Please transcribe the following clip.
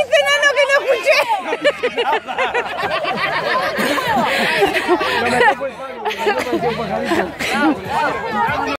dijiste, Nano, que no escuché? No me tocó el pajarito.